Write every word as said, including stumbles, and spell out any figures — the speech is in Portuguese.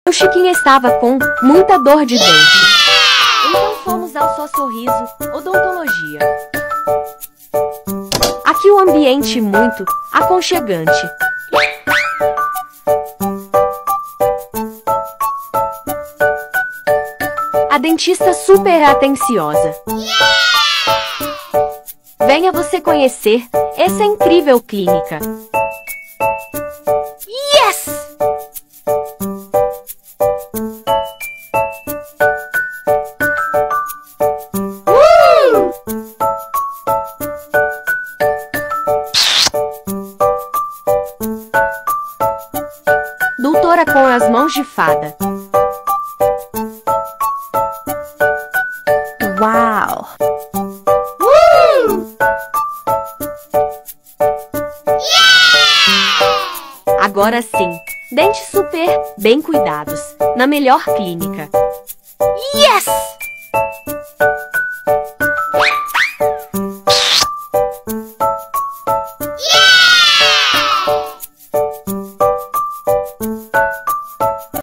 O Chiquinha estava com muita dor de dente. Então fomos ao Só Sorriso Odontologia. Aqui o ambiente muito aconchegante. A dentista super atenciosa. Venha você conhecer essa incrível clínica. Yes! Uh! Doutora com as mãos de fada. Uau! Uh! Yeah! Agora sim, dentes super bem cuidados, na melhor clínica. Yes!